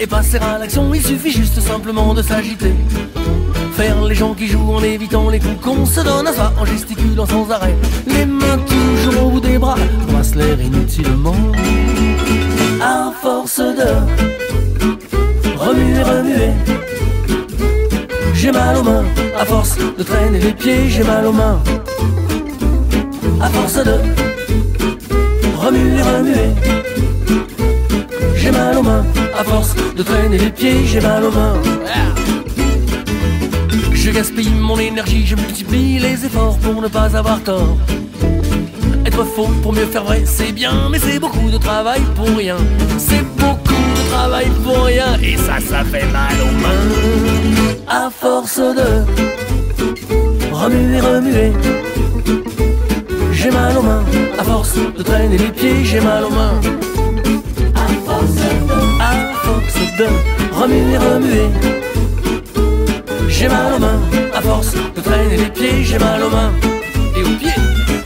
et passer à l'action, il suffit juste simplement de s'agiter. Faire les gens qui jouent en évitant les coups qu'on se donne à soi, en gesticulant sans arrêt, les mains toujours au bout des bras, brasse l'air inutilement. À force de remuer, remuer, j'ai mal aux mains. À force de traîner les pieds, j'ai mal aux mains. À force de remuer, remuer, j'ai mal aux mains. À force de traîner les pieds, j'ai mal aux mains. Je gaspille mon énergie, je multiplie les efforts pour ne pas avoir tort. Être faux pour mieux faire vrai, c'est bien, mais c'est beaucoup de travail pour rien. C'est beaucoup de travail pour rien, et ça fait mal aux mains. À force de remuer, remuer, j'ai mal aux mains. À force de traîner les pieds, j'ai mal aux mains. À force de remuer, remuer, j'ai mal aux mains. À force de traîner les pieds, j'ai mal aux mains et aux pieds.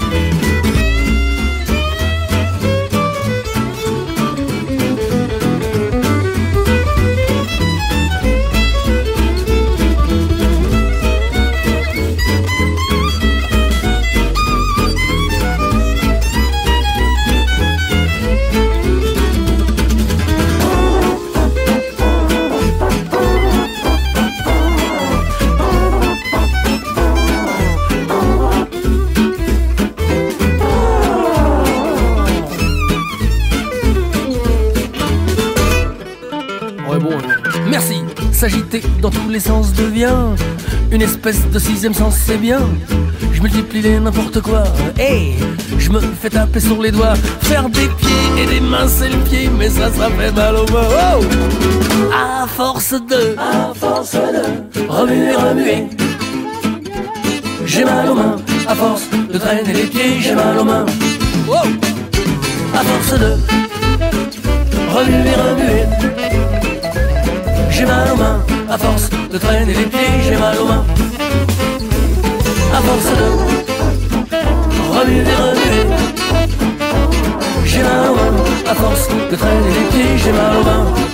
Merci, s'agiter dans tous les sens devient une espèce de sixième sens, c'est bien. Je multiplie les n'importe quoi, hey, je me fais taper sur les doigts. Faire des pieds et des mains c'est le pied, mais ça fait mal aux mains. Oh, à force de remuer, remuer, j'ai mal aux mains. À force de traîner les pieds, j'ai mal aux mains. Oh, à force de remuer, remuer, j'ai mal aux mains. À force de traîner les pieds, j'ai mal aux mains. À force de remuer, remuer, j'ai mal aux mains. À force de traîner les pieds, j'ai mal aux mains.